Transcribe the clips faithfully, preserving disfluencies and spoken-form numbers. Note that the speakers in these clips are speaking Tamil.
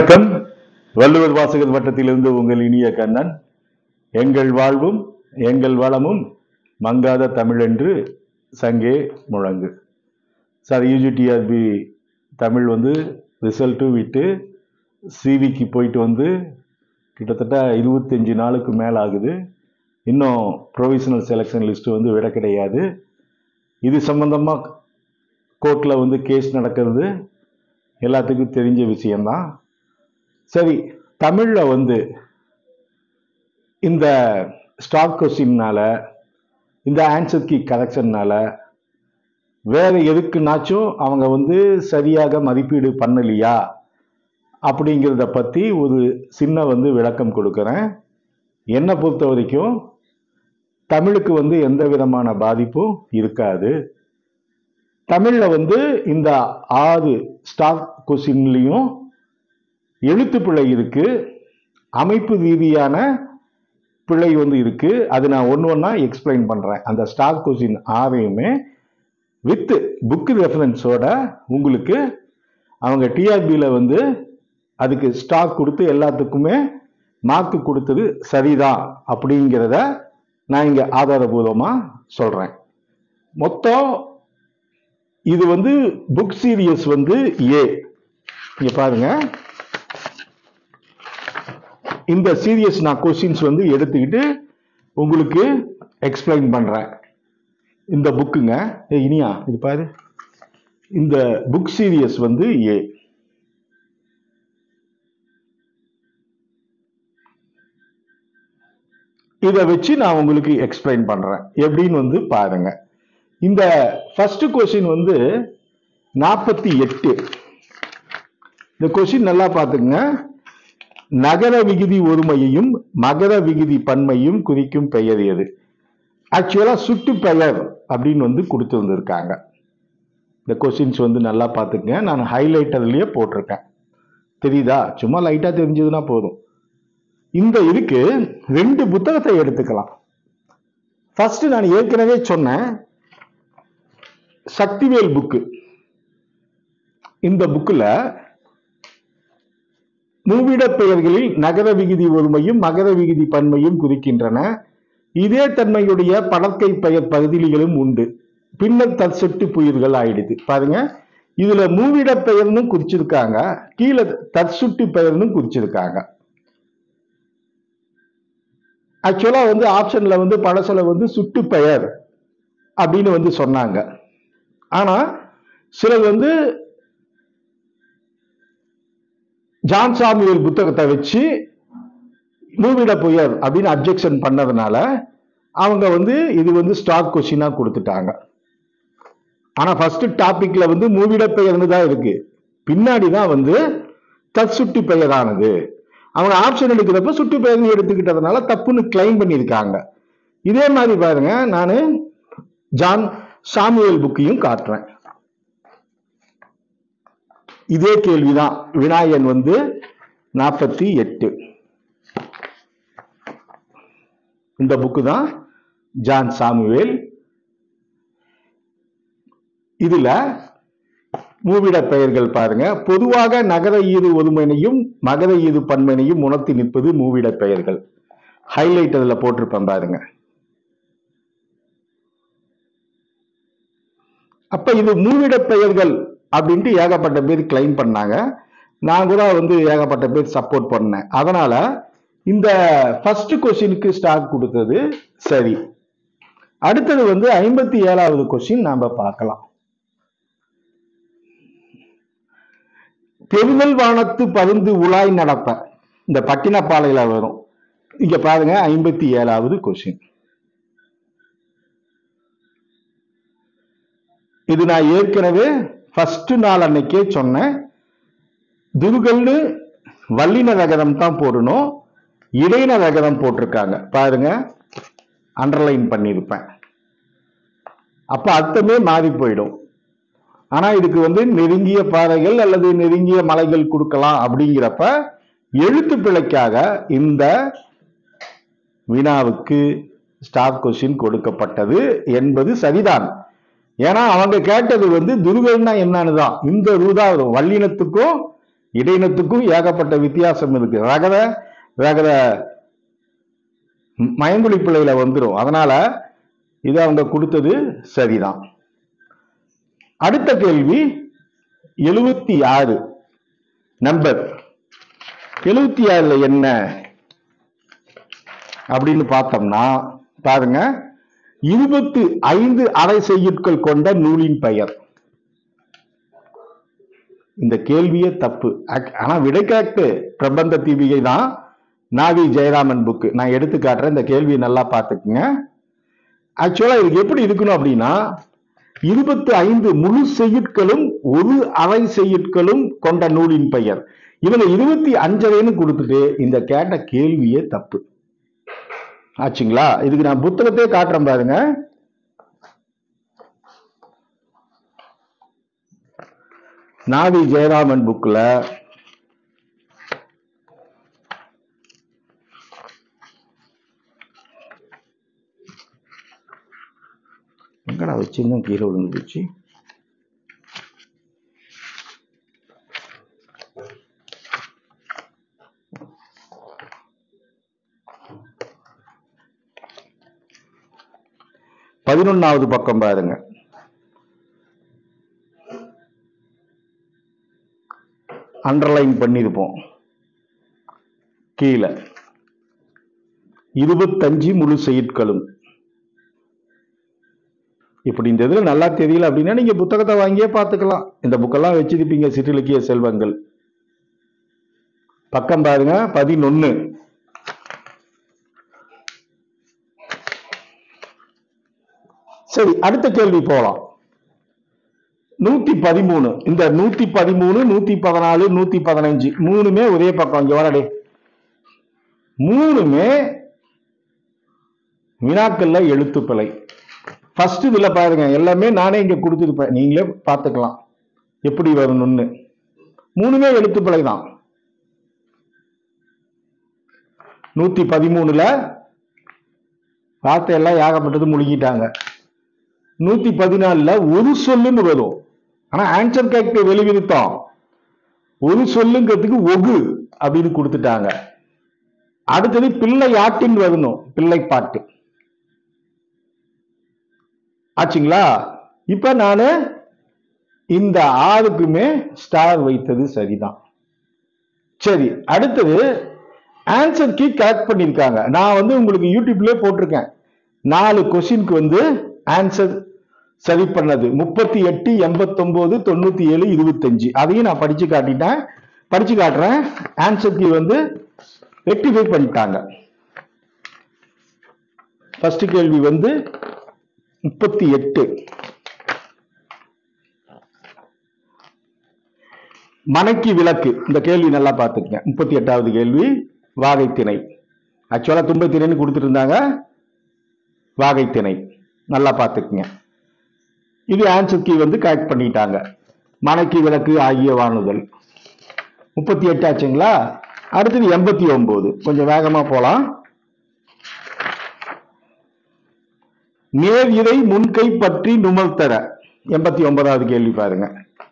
வணக்கம். வள்ளுவர் வாசகர் வட்டத்திலிருந்து உங்கள் இனிய கண்ணன். எங்கள் வாழ்வும் எங்கள் வளமும் மங்காத தமிழ் என்று சங்கே முழங்கு. சார், யூஜிடிஆர்பி தமிழ் வந்து ரிசல்ட்டும் விட்டு சிவிக்கு போயிட்டு வந்து கிட்டத்தட்ட இருபத்தஞ்சு நாளுக்கு மேலே ஆகுது. இன்னும் ப்ரொவிஷனல் செலெக்ஷன் லிஸ்ட்டு வந்து விட கிடையாது. இது சம்பந்தமாக கோர்ட்டில் வந்து கேஸ் நடக்கிறது எல்லாத்துக்கும் தெரிஞ்ச விஷயம்தான். சரி, தமிழில் வந்து இந்த ஸ்டாக் கொஸ்டின்னால, இந்த ஆன்சர் கீ கரெக்ஷன்னால வேற எதுக்குனாச்சும் அவங்க வந்து சரியாக மதிப்பீடு பண்ணலையா அப்படிங்கிறத பற்றி ஒரு சின்ன வந்து விளக்கம் கொடுக்குறேன். என்னை பொறுத்த வரைக்கும் தமிழுக்கு வந்து எந்த விதமான பாதிப்பும் இருக்காது. தமிழில் வந்து இந்த ஆறு ஸ்டாக் கொஸ்டின்லையும் எழுத்து பிழை இருக்கு, அமைப்பு ரீதியான பிழை வந்து இருக்கு. அது நான் ஒன்று ஒன்றா எக்ஸ்பிளைன் பண்றேன். அந்த ஸ்டாக் கொஸ்டின் ஆறையுமே வித் புக் ரெஃபரன்ஸோட உங்களுக்கு அவங்க டிஆர்பியில் வந்து அதுக்கு ஸ்டாக் கொடுத்து எல்லாத்துக்குமே மார்க் கொடுத்தது சரிதான் அப்படிங்கிறத நான் இங்கே ஆதாரபூர்வமாக சொல்றேன். மொத்தம் இது வந்து புக் சீரியஸ் வந்து ஏ. இங்க பாருங்க, இந்த சீரியஸ் நான் கொஸ்டின்ஸ் வந்து எடுத்துக்கிட்டு உங்களுக்கு எக்ஸ்பிளைன் பண்றேன். இந்த புக்குங்க இனியா, இது பாரு, இந்த புக் சீரியஸ் வந்து ஏ. இதை வச்சு நான் உங்களுக்கு எக்ஸ்பிளைன் பண்றேன் எப்படின்னு வந்து பாருங்க. இந்த ஃபர்ஸ்ட் கொஸ்டின் வந்து நாற்பத்தி எட்டு. இந்த கொஸ்டின் நல்லா பார்த்துங்க. நகர விகுதி ஒருமையையும் மகர விகுதி பன்மையும் குறிக்கும் பெயர் எது? ஆக்சுவலா சுட்டு பெயர் அப்படின்னு வந்து கொடுத்துருந்துருக்காங்க. இந்த கொஸ்டின்ஸ் வந்து நல்லா பார்த்துங்க. நான் ஹைலைட்டர்லயே போட்டிருக்கேன், தெரியுதா? சும்மா லைட்டா தெரிஞ்சதுன்னா போதும். இந்த இதுக்கு ரெண்டு புத்தகத்தை எடுத்துக்கலாம். ஃபர்ஸ்ட் நான் ஏற்கனவே சொன்னேன், சக்திவேல் புக்கு. இந்த புக்குல மூவிட பெயர்களில் நகர விகுதி ஒருமையும் மகர விகுதி பன்மையும் குறிக்கின்றன. இதே தன்மையுடைய படற்கை பெயர் பகுதிகளும் உண்டு. பின்னர் தற்சொட்டு புயிர்கள் ஆயிடுது. பாருங்க, இதுல மூவிட பெயர்னு குறிச்சிருக்காங்க, கீழே தற்சுட்டு பெயர்னு குறிச்சிருக்காங்க. ஆக்சுவலா வந்து ஆப்ஷன்ல வந்து படசல வந்து சுட்டு பெயர் அப்படின்னு வந்து சொன்னாங்க. ஆனா சிலர் வந்து ஜான் சாமுவேல் புத்தகத்தை வச்சு மூவிட பெயர் அப்படின்னு அப்ஜெக்ஷன் பண்ணதுனால அவங்க வந்து இது வந்து ஸ்டாக் கொஸ்டினா கொடுத்துட்டாங்க. ஆனா ஃபர்ஸ்ட் டாபிக்ல வந்து மூவிட பெயர்னு தான் இருக்கு, பின்னாடிதான் வந்து தற்சுட்டு பெயரானது. அவங்க ஆப்ஷன் எடுக்கிறப்ப சுட்டு பெயர்னு எடுத்துக்கிட்டதுனால தப்புன்னு கிளைம் பண்ணியிருக்காங்க. இதே மாதிரி பாருங்க, நான் ஜான் சாமுவேல் புக்கையும் காட்டுறேன். இதே கேள்விதான். வினாயன் வந்து நாற்பத்தி எட்டு. இந்த புக்கு தான் ஜான் சாமுவேல். இதுல மூவிட பெயர்கள் பாருங்க. பொதுவாக நகர ஈறு ஒருமையையும் மகர ஈறு பன்மையையும் உணர்த்தி நிற்பது மூவிட பெயர்கள். ஹைலைட் அதுல போட்டிருப்பேன் பாருங்க. அப்ப இது மூவிட பெயர்கள் அப்படின்ட்டு ஏகப்பட்ட பேர் கிளைம் பண்ணாங்க. நான் கூட வந்து ஏகப்பட்ட பேர் சப்போர்ட் பண்ணேன். அதனால இந்த ஃபர்ஸ்ட் கொஸ்டினுக்கு ஸ்டாக் கொடுத்தது சரி. அடுத்தது வந்து ஐம்பத்தி ஏழாவது கொஸ்டின் நாம பார்க்கலாம். பெருநல் வானத்து பருந்து உலாய் நடப்ப, இந்த பட்டினப்பாலையில வரும். இங்க பாருங்க, ஐம்பத்தி ஏழாவது கொஸ்டின். இது நான் ஏற்கனவே ஃபர்ஸ்ட் நாள் அன்னைக்கே சொன்னேன். துருகல்னு வல்லின ரகரம் தான் போடணும், இடையின ரகரம் போட்டிருக்காங்க பாருங்க, அண்டர்லைன் பண்ணியிருப்பேன். அப்ப அர்த்தமே மாறி போயிடும். ஆனா இதுக்கு வந்து நெருங்கிய பாறைகள் அல்லது நெருங்கிய மலைகள் கொடுக்கலாம். அப்படிங்கிறப்ப எழுத்து பிழைக்காக இந்த வினாவுக்கு ஸ்டாக் கொஸ்டின் கொடுக்கப்பட்டது என்பது சரிதான். ஏன்னா அவங்க கேட்டது வந்து துருகல்னா என்னன்னு தான். இந்த ரூதா வரும், வல்லினத்துக்கும் இடையினத்துக்கும் ஏகப்பட்ட வித்தியாசம் இருக்கு. ரகத ரகத மயங்குழி பிள்ளையில வந்துடும். அதனால இது அவங்க கொடுத்தது சரிதான். அடுத்த கேள்வி எழுபத்தி ஆறு நம்பர். எழுபத்தி ஆறுல என்ன அப்படின்னு பார்த்தோம்னா பாருங்க, இருபத்தி ஐந்து அரை செய்யுட்கள் கொண்ட நூலின் பெயர். இந்த கேள்வியே தப்பு. ஆனா விடை கேட்டு பிரபந்த தீபிகை தான், நாவி ஜெயராமன் புக்கு. நான் எடுத்து காட்டுறேன், இந்த கேள்வியை நல்லா பார்த்துக்குங்க. ஆக்சுவலா இதுக்கு எப்படி இருக்கணும் அப்படின்னா, இருபத்தி ஐந்து முழு செய்யுட்களும் ஒரு அரை செய்யுட்களும் கொண்ட நூலின் பெயர். இவங்க இருபத்தி அஞ்சரைன்னு கொடுத்துட்டு இந்த கேட்ட கேள்வியே தப்பு ஆச்சுங்களா. இதுக்கு நான் புத்தகத்தையே காட்டுறேன் பாருங்க. நாவி ஜெயராமன் புக்ல எங்கடா வச்சிருந்தேன், கீழே விழுந்து போச்சு. பதினொன்னாவது பக்கம் பாருங்க. அண்டர்லைன் பண்ணிருப்போம் கீழே. இருபத்தஞ்சு முழு செய்யுட்களும். இப்படி இந்த இதுல நல்லா தெரியல அப்படின்னா நீங்க புத்தகத்தை வாங்கியே பார்த்துக்கலாம். இந்த புக்கெல்லாம் வச்சிருப்பீங்க, சிற்றிலக்கிய செல்வங்கள். பக்கம் பாருங்க பதினொன்னு. சரி, அடுத்த கேள்வி போலாம். நூத்தி பதிமூணு. இந்த நூத்தி பதிமூணு, நூத்தி பதினாலு, நூத்தி பதினஞ்சு மூணுமே ஒரே பக்கம். இங்க வரடே, மூணுமே வினாக்கள்ல எழுத்துப்பிழை. ஃபர்ஸ்ட் இதுல பாருங்க, எல்லாமே நானே இங்க கொடுத்துருப்பேன், நீங்களே பார்த்துக்கலாம் எப்படி வரணும்னு. மூணுமே எழுத்துப்பிழை தான். நூத்தி பதிமூணுல வார்த்தை எல்லாம் ஏகப்பட்டது முழுகிட்டாங்க. நூத்தி பதினாலுல ஒரு சொல்லுன்னு வரும், ஆனா ஆன்சர் கேட்க வெளிவிருத்தம் ஒரு சொல்லுங்கிறதுக்கு ஒகு அப்படின்னு கொடுத்துட்டாங்க. அடுத்தது பிள்ளை ஆட்டின் வரணும், பிள்ளை பாட்டு ஆச்சுங்களா. இப்ப நானு இந்த ஆறுக்குமே ஸ்டார் வைத்தது சரிதான். சரி, அடுத்தது ஆன்சர் கீ கரெக்ட் பண்ணிருக்காங்க. நான் வந்து உங்களுக்கு யூடியூப்லயே போட்டிருக்கேன், நாலு கொஸ்டினுக்கு வந்து ஆன்சர் சரி பண்ணது முப்பத்தி எட்டு, எண்பத்தி ஒன்பது, தொண்ணூத்தி ஏழு, இருபத்தஞ்சு. அதையும் நான் படிச்சு காட்டிட்டேன், படிச்சு காட்டுறேன். ஆன்சர் கீ வந்து ரெக்டிஃபை பண்ணிட்டாங்க. ஃபர்ஸ்ட் கேள்வி வந்து முப்பத்தி எட்டு. மனைக்கு விளக்கு. இந்த கேள்வி நல்லா பார்த்துக்கங்க. முப்பத்தி எட்டாவது கேள்வி வாகைத்திணை. ஆக்சுவலா தும்பைத்திணைன்னு கொடுத்துட்டு இருந்தாங்க, வாகைத்திணை நல்லா பார்த்துக்குங்க. இது ஆன்சர் கீ வந்து கரெக்ட் பண்ணிட்டாங்க. மனைக்கு விளக்கு ஆகிய வானுதல். முப்பத்தி எட்டு ஆச்சுங்களா. அடுத்தது எண்பத்தி ஒன்பது. கொஞ்சம் வேகமா போலாம். நேர் இறை முன்கை பற்றி நுமர்த்தர. எண்பத்தி ஒன்பதாவது கேள்வி பாருங்க.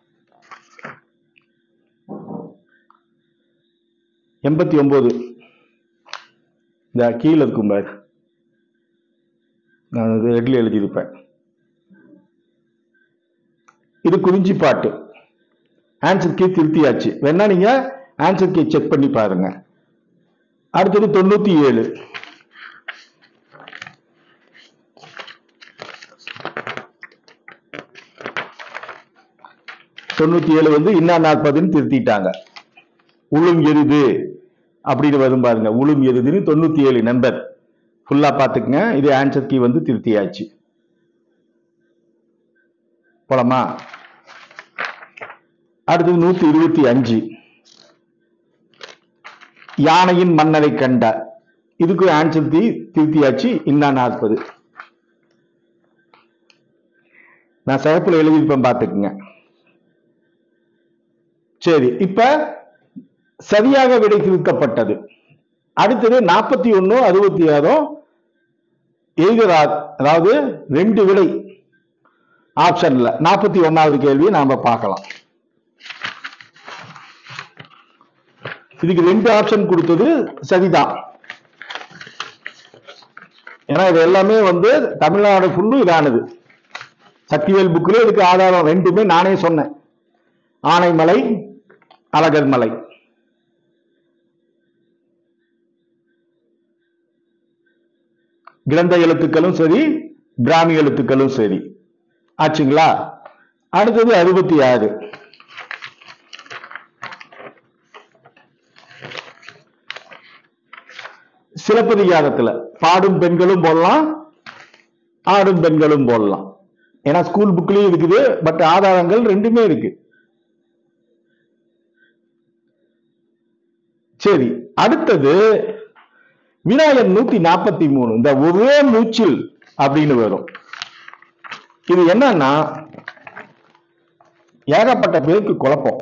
எண்பத்தி ஒன்பது இந்த கீழே இருக்கும் பாரு, நான் ரெட்ல எழுதியிருப்பேன். இது குறிஞ்சி பாட்டு. ஆன்சர் கீ திருத்தியாச்சு, வேணா நீங்க ஆன்சர் கீ செக் பண்ணி பாருங்க. அடுத்தது தொண்ணூத்தி ஏழு. தொண்ணூத்தி ஏழு வந்து இன்னா நாற்பதுன்னு திருத்திட்டாங்க. உளும் எருது அப்படின்னு வரும் பாருங்க, உளும் எருதுன்னு தொண்ணூத்தி ஏழு நம்பர் ஃபுல்லா பாத்துக்குங்க. இது ஆன்சர் கீ வந்து திருத்தியாச்சு. போலாமா. அடுத்தது நூத்தி இருபத்தி அஞ்சு. யானையின் மன்னரை கண்ட. இதுக்கு ஆன்சர் கீ திருத்தியாச்சு, இன்னா நாற்பது. நான் சிறப்புல எழுதியிருப்பேன் பாத்துக்குங்க. சரி, இப்ப சரியாக விடை திருத்தப்பட்டது. அடுத்தது நாற்பத்தி ஒன்னு, அறுபத்தி ஆறும் எழுதுறா, அதாவது ரெண்டு விடை ஆப்ஷன்ல. நாற்பத்தி ஒன்னாவது கேள்வி நாம பார்க்கலாம். இதுக்கு ரெண்டு ஆப்ஷன் கொடுத்தது சரிதான். ஏன்னா இது எல்லாமே வந்து தமிழ்நாடு ஃபுல்லும் இதானது. சக்திவேல் புக்கில் இதுக்கு ஆதாரம் ரெண்டுமே நானே சொன்னேன். ஆனைமலை, அழகர் மலை. கிரந்த எழுத்துக்களும் சரி, பிராமி எழுத்துக்களும் சரி. ஆச்சுங்களா? அடுத்தது அறுபத்தி ஆறு. சிலப்பதிகாரத்துல பாடும் பெண்களும் போடலாம், ஆடும் பெண்களும் போடலாம். ஏன்னா ஸ்கூல் புக்லயும் இருக்குது, பட் ஆதாரங்கள் ரெண்டுமே இருக்கு. சரி, அடுத்தது விநாயகர் நூத்தி நாற்பத்தி மூணு. இந்த ஒரே மூச்சில் அப்படின்னு வரும். இது என்னன்னா ஏகப்பட்ட பேருக்கு குழப்பம்.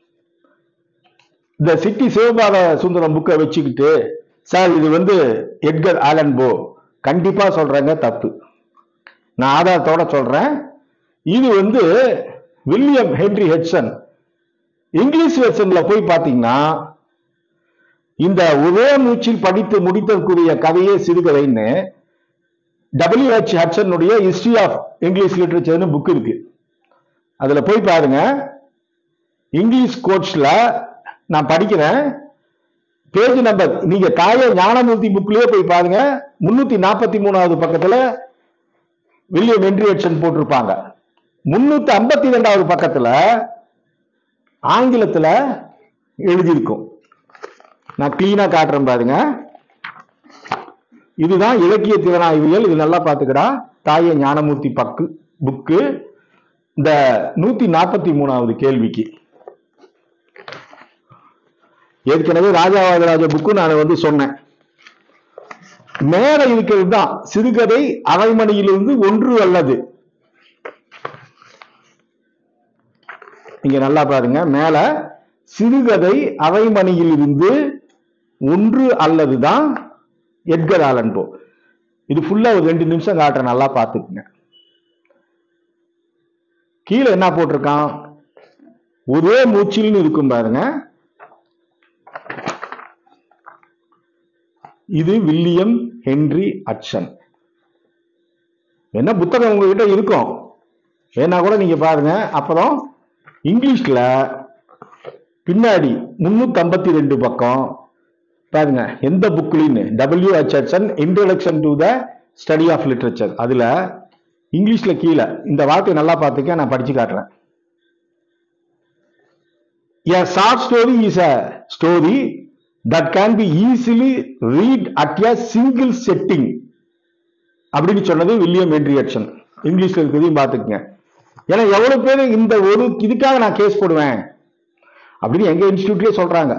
இந்த சிட்டி சிவபாத சுந்தரம் புக்கை வச்சுக்கிட்டு, சார் இது வந்து எட்கர் ஆலன் போ, கண்டிப்பா சொல்றேங்க தப்பு. நான் ஆதாரத்தோட சொல்றேன். இது வந்து வில்லியம் ஹென்றி ஹெட்சன். இங்கிலீஷ் வெர்ஷன்ல போய் பாத்தீங்கன்னா இந்த ஒரே மூச்சில் படித்து முடித்தற்குரிய கதையே சிறுகதைன்னு டபிள்யூ ஹெச் ஹட்சனுடைய ஹிஸ்டரி ஆஃப் இங்கிலீஷ் லிட்டரேச்சர்னு புக் இருக்கு. அதுல போய் பாருங்க. இங்கிலீஷ் கோர்ஸ்ல நான் படிக்கிறேன். பேஜ் நம்பர் நீங்க தாய ஞானமூர்த்தி புக்லயே போய் பாருங்க. முன்னூத்தி நாற்பத்தி மூணாவது பக்கத்துல வில்லியம் ஹென்றி ஹட்சன் போட்டிருப்பாங்க. முன்னூத்தி ஐம்பத்தி ரெண்டாவது பக்கத்துல ஆங்கிலத்துல எழுதியிருக்கும். நான் கிளீனா காட்டுறேன் பாருங்க. இதுதான் இலக்கிய திறனாய்வியல். இது நல்லா பாத்துக்கடா. தாய ஞானமூர்த்தி பக்கு புக்கு. இந்த நூத்தி நாற்பத்தி மூணாவது கேள்விக்கு ஏற்கனவே ராஜாவாதராஜ புக்கு நான் வந்து சொன்னேன். மேல இருக்கிறது தான் சிறுகதை அரைமணியிலிருந்து ஒன்று அல்லது. இங்க நல்லா பாருங்க. மேல சிறுகதை அரைமணியிலிருந்து ஒன்று அல்லதுதான் எட்கர் ஆலன் போ. இது ஃபுல்லா ஒரு ரெண்டு நிமிஷம் காட்டுற, நல்லா பாத்துக்குங்க. கீழே என்ன போட்டிருக்கான்? ஒரே மூச்சில்னு இருக்கும் பாருங்க. இது வில்லியம் ஹென்றி ஹட்சன். என்ன புத்தகம் உங்ககிட்ட இருக்கும் வேணா கூட நீங்க பாருங்க. அப்புறம் இங்கிலீஷ்ல பின்னாடி முன்னூத்தி ஐம்பத்தி ரெண்டு பக்கம் பாருங்க. எந்த புக்லின்னு W H Hudson introduction to the study of literature. அதுல இங்கிலீஷ்ல கீழே இந்த வார்த்தை நல்லா பார்த்துக்க, நான் படிச்சு காட்டுறேன். A short story is a story that can be easily read at a single setting அப்படின்னு சொன்னது வில்லியம் ஹென்றி ஹட்சன். இங்கிலீஷ்ல இருக்கிறதையும் பார்த்துக்குங்க. ஏன்னா எவ்வளவு பேர் இந்த ஒரு இதுக்காக நான் கேஸ் போடுவேன் அப்படின்னு எங்க இன்ஸ்டிடியூட்லயே சொல்றாங்க.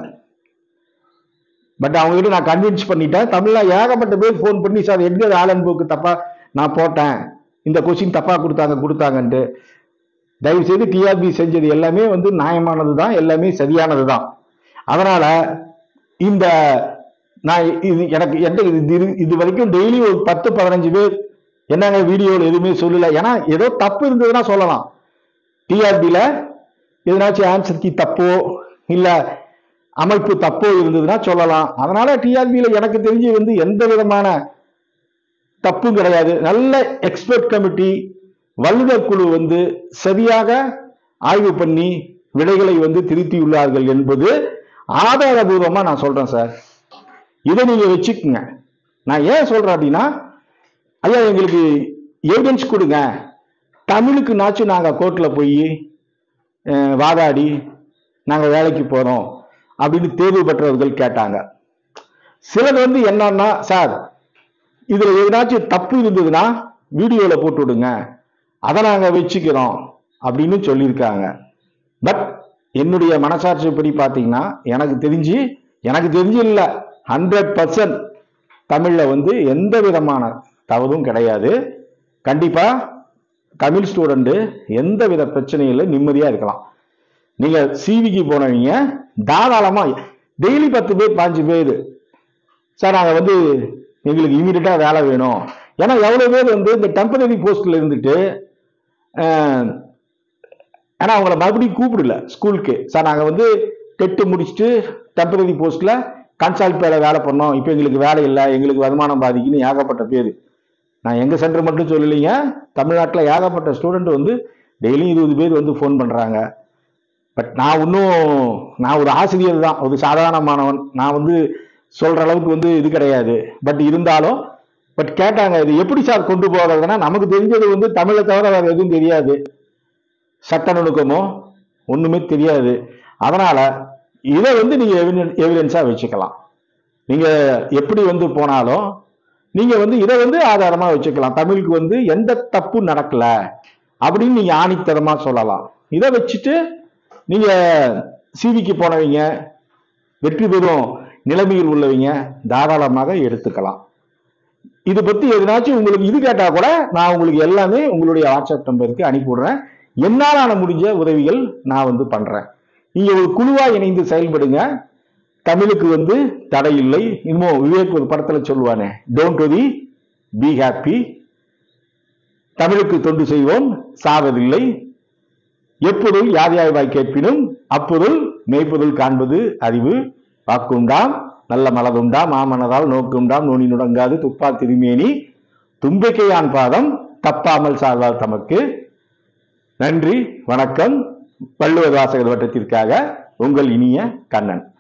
பட் அவங்க கிட்ட நான் கன்வின்ஸ் பண்ணிட்டேன். தமிழ்ல ஏகப்பட்ட பேர் போன் பண்ணி, சார் எட்கர் ஆலன் போக்கு தப்பா நான் போட்டேன், இந்த கொஸ்டின் தப்பா கொடுத்தாங்க கொடுத்தாங்கன்ட்டு. தயவு செய்து டிஆர்பி செஞ்சது எல்லாமே வந்து நியாயமானது தான், எல்லாமே சரியானது தான். அதனால இந்த நான் இது எனக்கு இது இது வரைக்கும் டெய்லி ஒரு பத்து பதினஞ்சு பேர் என்னங்க வீடியோவில் எதுவுமே சொல்லல. ஏன்னா ஏதோ தப்பு இருந்ததுன்னா சொல்லலாம். டிஆர்பியில எதனாச்சும் ஆன்சர் கீ தப்போ இல்ல அமைப்பு தப்போ இருந்ததுன்னா சொல்லலாம். அதனால டிஆர்பியில எனக்கு தெரிஞ்சு வந்து எந்த விதமான தப்பும் கிடையாது. நல்ல எக்ஸ்பர்ட் கமிட்டி வல்லுநர் குழு வந்து சரியாக ஆய்வு பண்ணி விடைகளை வந்து திருத்தியுள்ளார்கள் என்பது ஆதாரபூர்வமா நான் சொல்றேன் சார். இதை நீங்க வச்சுக்குங்க. நான் ஏன் சொல்றேன் அப்படின்னா, ஐயா எங்களுக்கு எவிடன்ஸ் கொடுங்க, தமிழுக்கு நாச்சும் நாங்க கோர்ட்ல போய் வாதாடி நாங்க வேலைக்கு போறோம் அப்படின்னு தேர்வு பெற்றவர்கள் கேட்டாங்க. சிலர் வந்து என்னன்னா, சார் இதுல எதனாச்சும் தப்பு இருந்ததுன்னா வீடியோல போட்டு விடுங்க, அதை நாங்க வச்சுக்கிறோம் அப்படின்னு சொல்லியிருக்காங்க. பட் என்னுடைய மனசாட்சிப்படி பார்த்தீங்கன்னா எனக்கு தெரிஞ்சு எனக்கு தெரிஞ்சு இல்லை ஹண்ட்ரட் பர்சன்ட் தமிழ்ல வந்து எந்த விதமான தவறும் கிடையாது. கண்டிப்பா தமிழ் ஸ்டூடெண்ட் எந்த வித பிரச்சனையில நிம்மதியா இருக்கலாம். நீங்க சிவிக்கு போனவங்க தாராளமா டெய்லி பத்து பேர் பாஞ்சு பேர் சார் நாங்க வந்து எங்களுக்கு இமீடியட்டா வேலை வேணும். ஏன்னா எவ்வளவு பேர் வந்து இந்த டெம்பரரி போஸ்ட்ல இருந்துட்டு ஏன்னா அவங்கள மறுபடியும் கூப்பிடல ஸ்கூலுக்கு. சார் நாங்க வந்து டெட்டு முடிச்சுட்டு டெம்பரரி போஸ்ட்ல கன்சால்ட் பேல வேலை பண்ணோம், இப்போ எங்களுக்கு வேலை இல்லை, எங்களுக்கு வருமானம் பாதிக்குன்னு ஏகப்பட்ட பேர். நான் எங்க சென்டர் மட்டும் சொல்லலைங்க, தமிழ்நாட்டில் ஏகப்பட்ட ஸ்டூடெண்ட் வந்து டெய்லியும் இருபது பேர் வந்து ஃபோன் பண்றாங்க. பட் நான் இன்னும் நான் ஒரு ஆசிரியர் தான், ஒரு சாதாரண மாணவன். நான் வந்து சொல்ற அளவுக்கு வந்து இது கிடையாது. பட் இருந்தாலும் பட் கேட்டாங்க, இது எப்படி சார் கொண்டு போறதுன்னா, நமக்கு தெரிஞ்சது வந்து தமிழை தவிர வேற எதுவும் தெரியாது, சட்ட நுணுக்கமோ ஒண்ணுமே தெரியாது. அதனால இதை வந்து நீங்க எவிடன்ஸா வச்சுக்கலாம். நீங்க எப்படி வந்து போனாலும் நீங்க வந்து இதை வந்து ஆதாரமா வச்சுக்கலாம். தமிழுக்கு வந்து எந்த தப்பும் நடக்கல அப்படின்னு நீங்க ஆணித்தரமா சொல்லலாம். இதை வச்சுட்டு நீங்க சிவிக்கு போனவங்க, வெற்றி பெறும் நிலைமையில் உள்ளவங்க தாராளமாக எடுத்துக்கலாம். இதை பத்தி எதனாச்சும் உங்களுக்கு இது கேட்டா கூட நான் உங்களுக்கு எல்லாமே உங்களுடைய வாட்ஸ்அப் நம்பருக்கு அனுப்பிவிடுறேன். என்னாலான முடிஞ்ச உதவிகள் நான் வந்து பண்றேன். நீங்க ஒரு குழுவா இணைந்து செயல்படுங்க. தமிழுக்கு வந்து தடை இல்லை. இன்னும் விவேக் ஒரு படத்துல சொல்லுவானே, டோன்ட் வரி பி ஹாப்பி, தமிழுக்கு தொண்டு செய்வோம் சாவதில்லை, எப்பொருள் யார் யாய்வாய் கேட்பினும் அப்பொருள் மெய்ப்பொருள் காண்பது அறிவு, வாக்குண்டாம் நல்ல மலதுண்டாம் மாமனதால் நோக்குண்டாம் நோனி நுடங்காது துப்பா திருமேனி தும்பிக்கையான் பாதம் தப்பாமல் சார்வால் தமக்கு. நன்றி, வணக்கம். வள்ளுவர் வாசகர் வட்டத்திற்காக உங்கள் இனிய கண்ணன்.